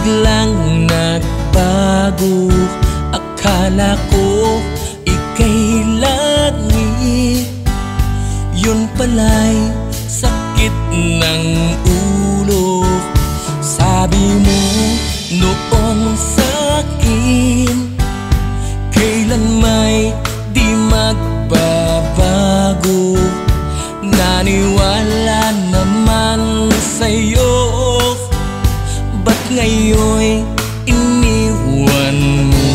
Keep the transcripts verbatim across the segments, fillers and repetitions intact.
biglang nagbago. Akala ko ika'y langit, yun pala'y sakit ng ulo. Sabi mo noon sa'kin, kailan may di magbabago. Naniwala naman sa'yo, ba't ngayon'y iniwan mo?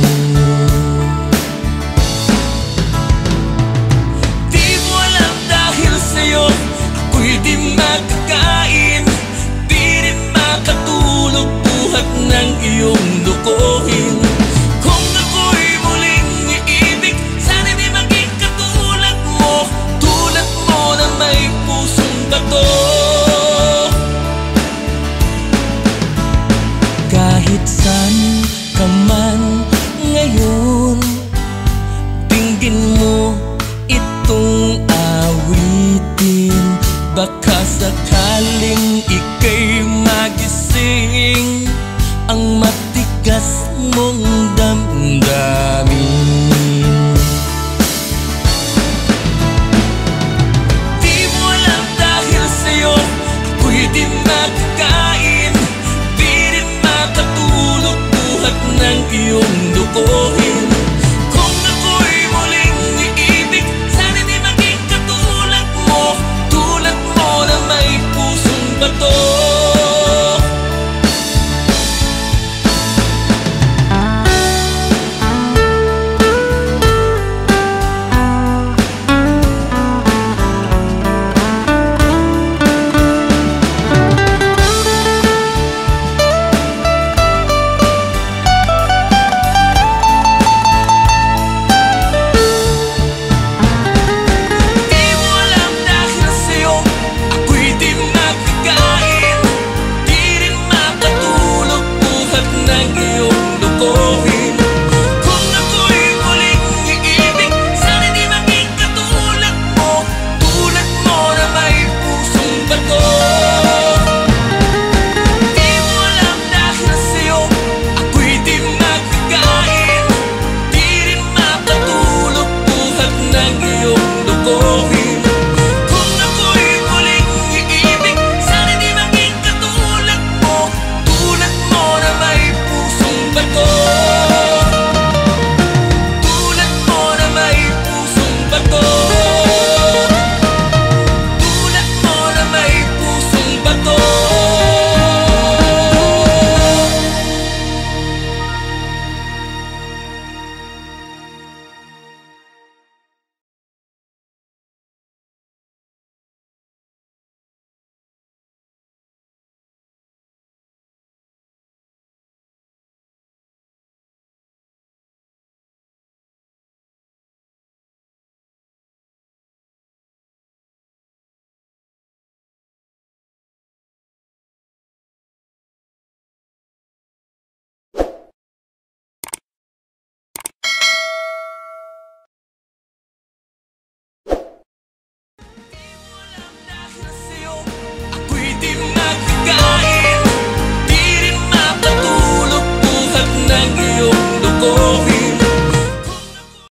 Di mo alam dahil sa'yo ako'y di makakain, di rin makatulog buhat ng iyong dukuhin. Kung ako'y muling iibig, sana di maging katulad mo, tulad mo na may pusong bato. Kahit saan ka man ngayon, dinggin mo itong awitin. Baka sakaling ika'y magising ang matigas mong damdamin. Di mo alam dahil sa'yo ako'y di makakain, di rin makatulog buhat ng iyong dugo.